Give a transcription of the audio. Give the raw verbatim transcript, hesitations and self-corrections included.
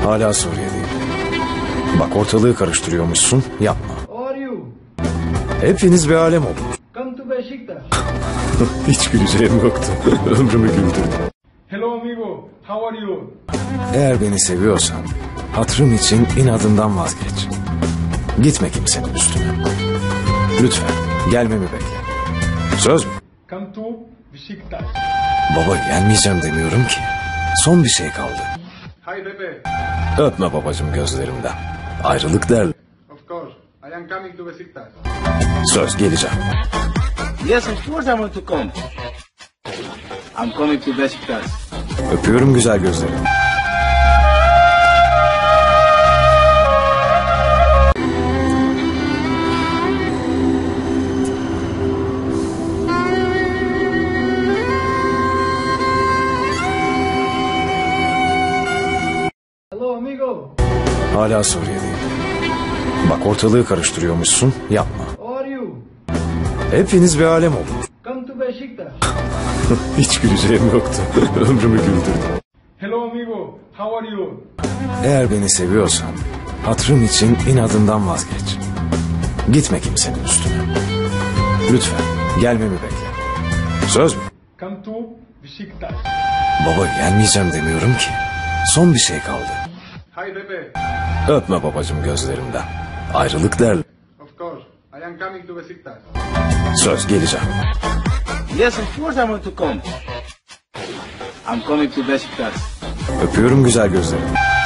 Hala Suriye'deyim. Bak ortalığı karıştırıyormuşsun, yapma. How are you? Hepiniz bir alem olun. Come to Beşiktaş. Hiç güleceğim yoktu. Ömrümü güldürdüm. Hello amigo, how are you? Eğer beni seviyorsan, hatırım için inadından vazgeç. Gitme kimsenin üstüne. Lütfen, gelmemi bekle. Söz mü? Come to Beşiktaş. Baba gelmeyeceğim demiyorum ki. Son bir şey kaldı. Hi Pepe. Öpme babacığım gözlerimden. Ayrılık derler. Of course, I am coming to Beşiktaş. Söz geleceğim. Yes, of course I want to come. I'm coming to Beşiktaş. Öpüyorum güzel gözlerim. Hello amigo. Hala Suriye'deyim. Bak ortalığı karıştırıyormuşsun, yapma. How are you? Hepiniz bir alem olun. Come to Beşiktaş. Hiç güleceğim yoktu. Ömrümü güldürdüm. Hello amigo, how are you? Eğer beni seviyorsan, hatırım için inadından vazgeç. Gitme kimsenin üstüne. Lütfen, gelmemi bekle. Söz mü? Come to Beşiktaş. Baba gelmeyeceğim demiyorum ki. Son bir şey kaldı. Hi Pepe. Öpme babacığım gözlerimden. Ayrılık derler. Of course, I am coming to Beşiktaş. Söz geleceğim. Yes, of course I want to come. I'm coming to Beşiktaş. Öpüyorum güzel gözlerim.